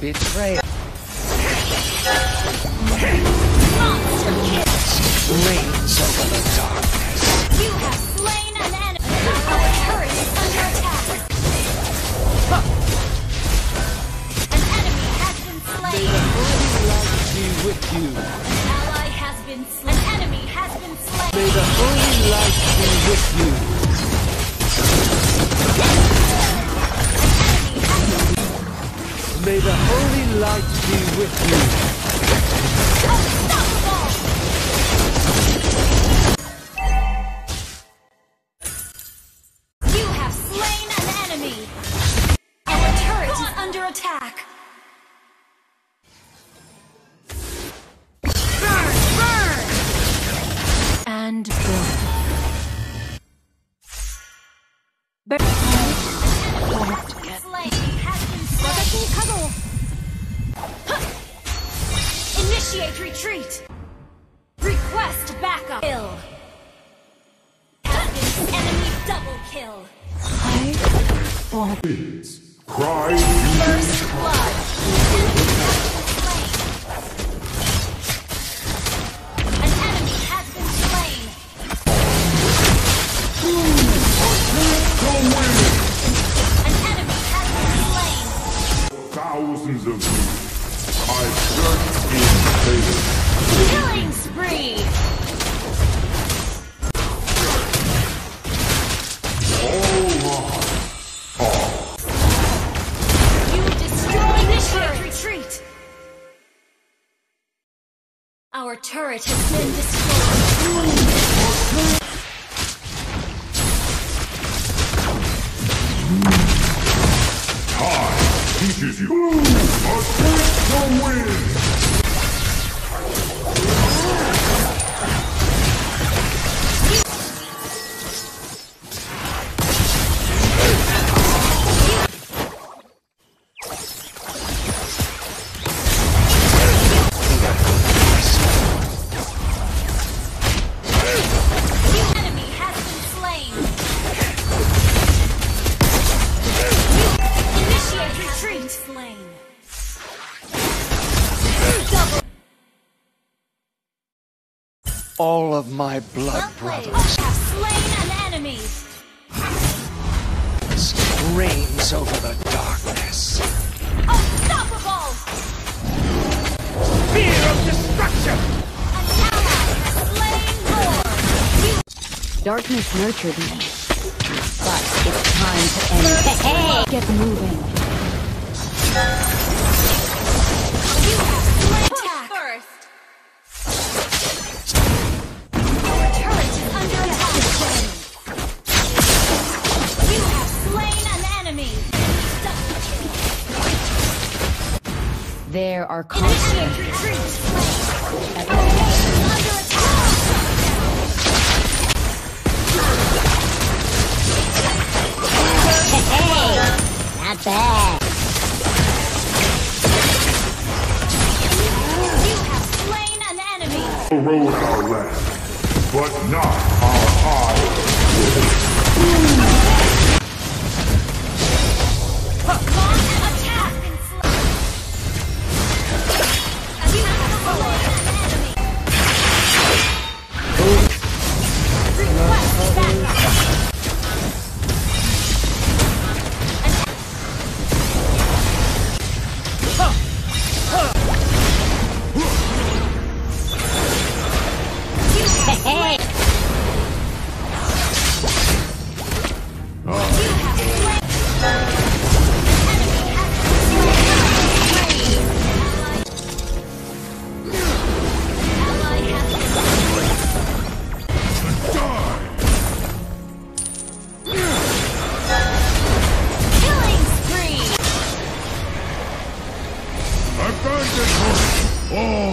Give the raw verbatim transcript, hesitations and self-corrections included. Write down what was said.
Betrayal. Monster kill. Reigns over the darkness. You have slain an enemy. Our turret is under attack. An enemy has been May slain. the holy light be with you. Ally has been slain. An enemy has been slain. May the holy light be with you. May the holy light be with you. Unstoppable! You have slain an enemy. Our turret is under attack. Burn! Burn! And burn. Burn. Slain has been slain. Initiate retreat. Request backup. Kill. Has been enemy double kill. Cry First blood. An enemy has been slain. An enemy has been slain. thousands of you. I searched in vain. Killing spree. All lost. You destroyed the turret. Retreat. Our turret has been destroyed. Time teaches you. Attempt to win. The enemy has been slain. Initiate retreat. Slain. Double. All of my blood Well played. brothers Have slain an enemy. reigns over the darkness. Unstoppable. Fear of destruction! An ally has slain Lord. You Darkness nurtured me, but it's time to end. Hey, get moving. You have slain attack. First. Our turret is under attack. You have slain an enemy. There are Initiate consequences. retreat. Our base is under attack. Not bad. You have slain an enemy. Erode our land, but not our eyes. Launch attack. You have slain an enemy. Request backup. Hey, Abandon her! All